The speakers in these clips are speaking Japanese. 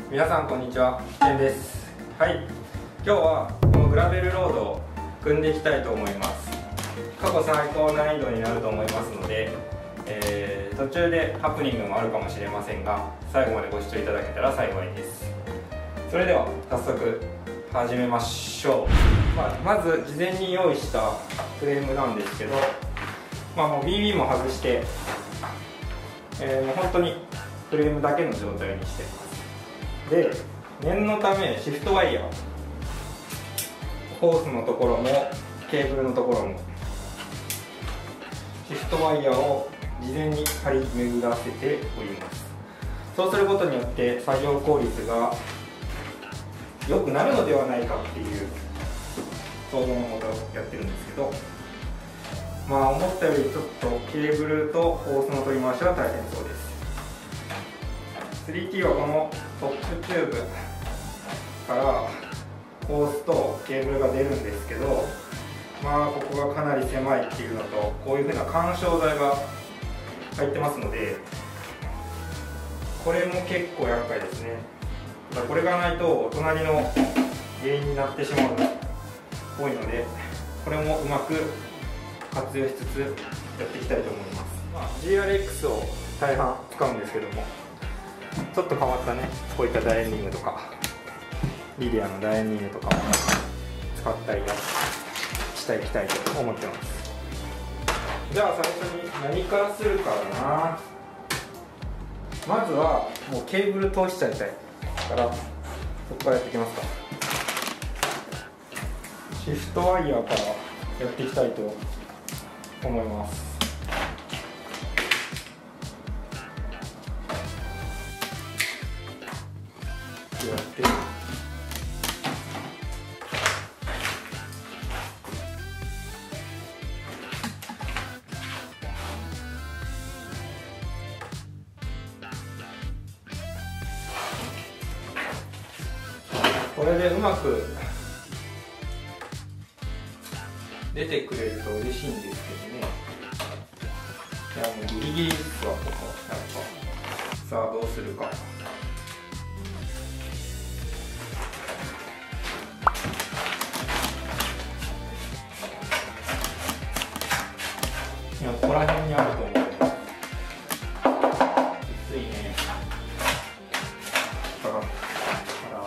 皆さんこんにちは、ケンです。はい、今日はこのグラベルロードを組んでいきたいと思います。過去最高難易度になると思いますので、途中でハプニングもあるかもしれませんが、最後までご視聴いただけたら幸いです。それでは早速始めましょう。まず事前に用意したフレームなんですけど、もう BB も外して、もう本当にフレームだけの状態にしてます。で、念のためシフトワイヤー、ホースのところもケーブルのところもシフトワイヤーを事前に張り巡らせております。そうすることによって作業効率が良くなるのではないかっていう想像のもとやってるんですけど、思ったよりちょっとケーブルとホースの取り回しは大変そうです。 3T はこのトップチューブからホースとケーブルが出るんですけど、ここがかなり狭いっていうのと、こういうふうな緩衝材が入ってますので、これも結構厄介ですね。これがないと隣の原因になってしまうのが多いので、これもうまく活用しつつやっていきたいと思います。GRX を大半使うんですけども、ちょっと変わったね、こういったダイエンディングとかリディアのダイエンディングとかも使ったりしていきたいと思ってます。じゃあ最初に何からするかだな。まずはもうケーブル通しちゃいたいから、そこからやっていきますか。シフトワイヤーからやっていきたいと思います。やってこれでうまく出てくれると嬉しいんですけどね。いや、もうギリギリですわ、ここやっぱ。さあどうするか。いや、ここら辺にあると思う。きついね。かかったから。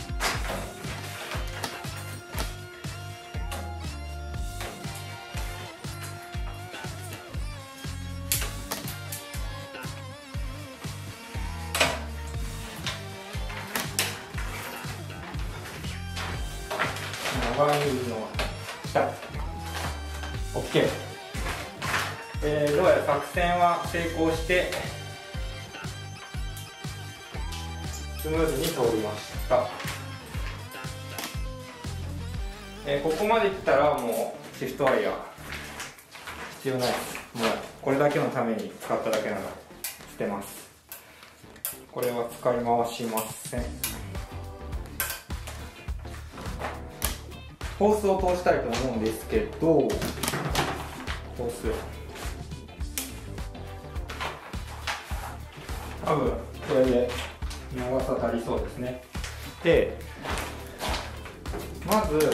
長いのしたい。 OK。どうやら作戦は成功してスムーズに通りました。ここまで来たらもうシフトワイヤー必要ないです。もうこれだけのために使っただけなので捨てます。これは使い回しません。ホースを通したいと思うんですけど、ホース多分これで長さ足りそうですね。で、まず、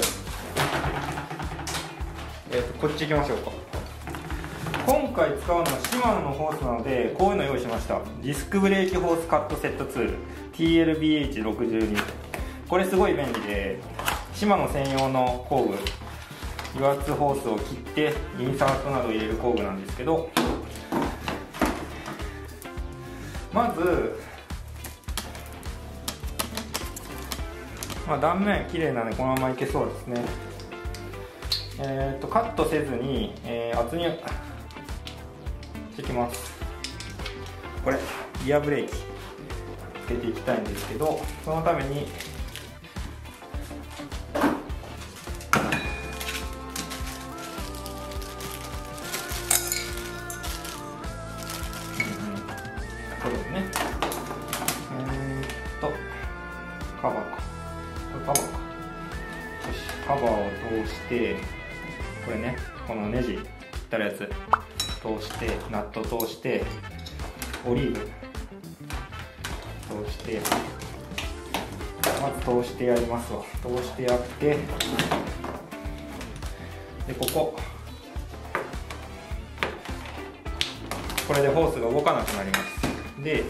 こっち行きましょうか。今回使うのはシマノのホースなので、こういうの用意しました。ディスクブレーキホースカットセットツール TLBH62。 これすごい便利で、シマノ専用の工具、油圧ホースを切ってインサートなどを入れる工具なんですけど、まず、断面綺麗なのでこのままいけそうですね。カットせずに、圧入していきます。これリアブレーキつけていきたいんですけど、そのためにこれですね。カバーか。これカバーか。よし、カバーを通して、これね、このネジ切ったやつ通して、ナット通して、オリーブ通して、 まず通してやりますわ。通してやって、でこれでホースが動かなくなります。で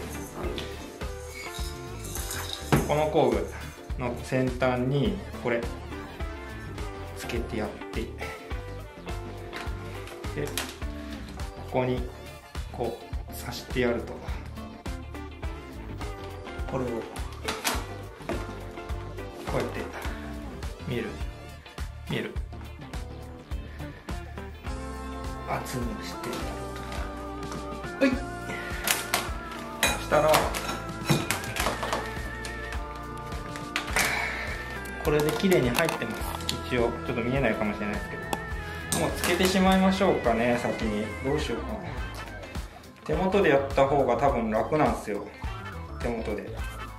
この工具の先端にこれつけてやって、でここにこう刺してやると、これをこうやって見る圧にしてやると、はい、そしたらこれで綺麗に入ってます。一応ちょっと見えないかもしれないですけど、もうつけてしまいましょうかね。先にどうしようかな。手元でやった方が多分楽なんですよ。手元で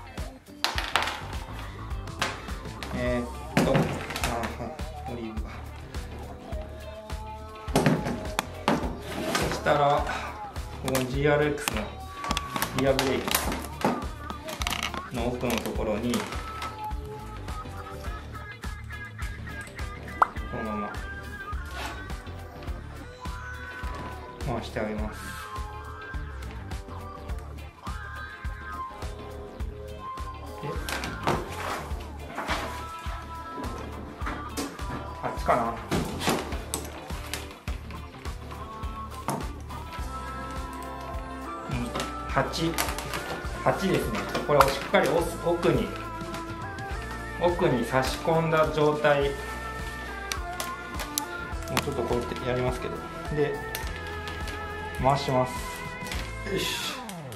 オリーブが、そしたらこの GRX のリアブレーキの奥のところにこのまま回してあげます。で、あっちかな。8ですね。これをしっかり奥に差し込んだ状態、もうちょっとこうやってやりますけど、で回します。よし。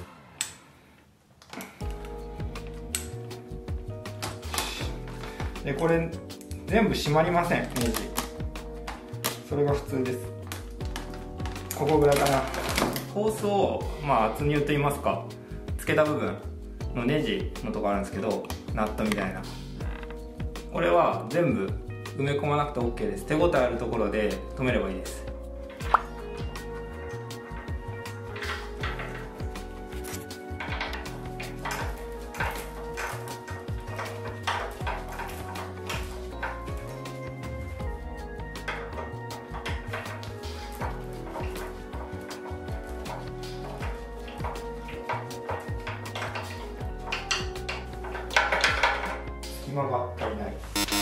でこれ全部閉まりません、ネジ。それが普通です。ここぐらいかな。ホースを圧入と言いますか、つけた部分のネジのところあるんですけど、ナットみたいな、これは全部埋め込まなくて OK です。手応えあるところで止めればいいです。隙間が足りない。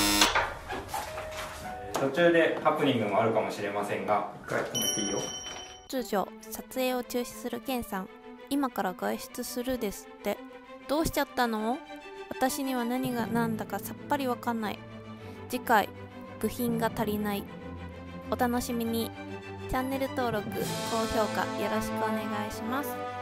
途中でハプニングもあるかもしれませんが、一回止めていいよ。 突如撮影を中止するケンさん。今から外出するですって。どうしちゃったの？私には何が何だかさっぱりわかんない。次回、部品が足りない。お楽しみに。チャンネル登録、高評価よろしくお願いします。